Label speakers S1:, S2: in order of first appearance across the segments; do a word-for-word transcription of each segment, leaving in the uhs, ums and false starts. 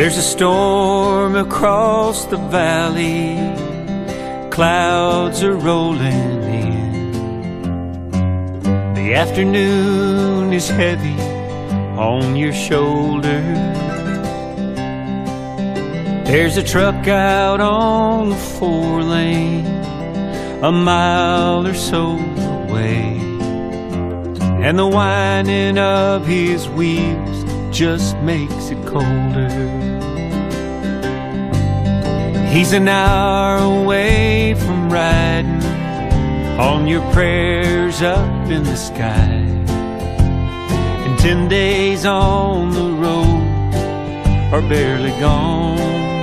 S1: There's a storm across the valley, clouds are rolling in. The afternoon is heavy on your shoulders. There's a truck out on the four lane, a mile or so away, and the whining of his wheels just makes it colder. He's an hour away from riding on your prayers up in the sky, and ten days on the road are barely gone.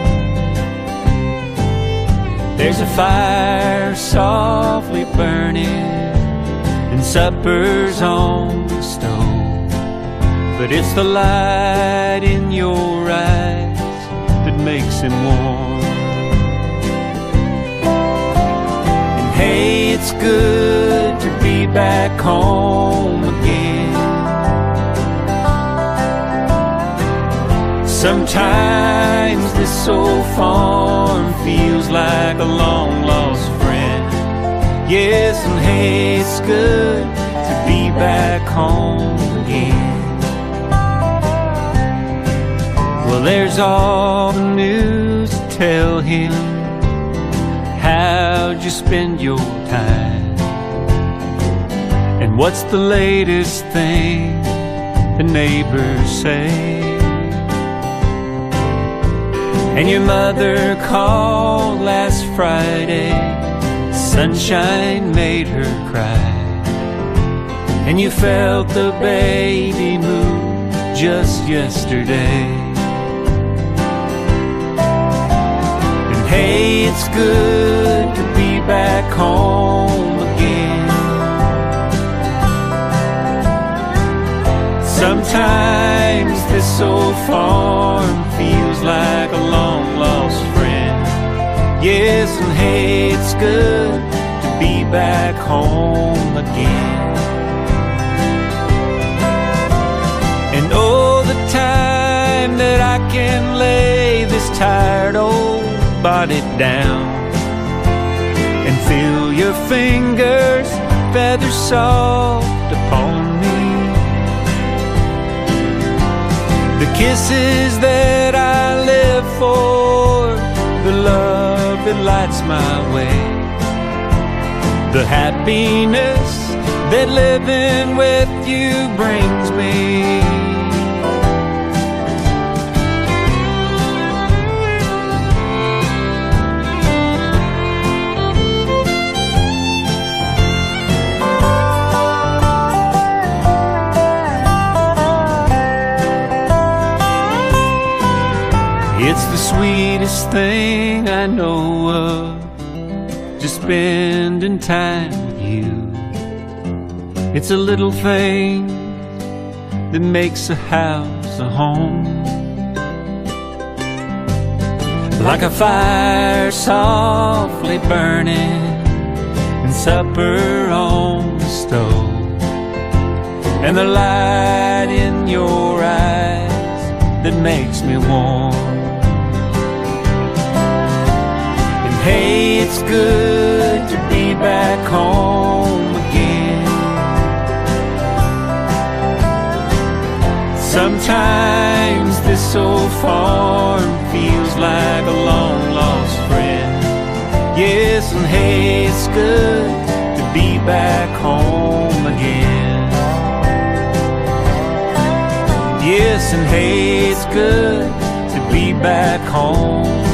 S1: There's a fire softly burning and supper's on the stove, but it's the light in your eyes that makes him warm. And hey, it's good to be back home again. Sometimes this old farm feels like a long-lost friend. Yes, and hey, it's good to be back home again. Well, there's all the news to tell him. How'd you spend your time? And what's the latest thing the neighbors say? And your mother called last Friday, sunshine made her cry, and you felt the baby move just yesterday. And hey, it's good to be back home again. Sometimes this old farm feels like a long-lost friend. Yes, and hey, it's good to be back home again. And oh, the time that I can lay this tired old body down and feel your fingers feather soft upon me. The kisses that I live for, the love that lights my way, the happiness that living with you brings me. It's the sweetest thing I know of, just spending time with you. It's a little thing that makes a house a home, like a fire softly burning and supper on the stove, and the light in your eyes that makes me warm. Hey, it's good to be back home again. Sometimes this old farm feels like a long-lost friend. Yes, and hey, it's good to be back home again. Yes, and hey, it's good to be back home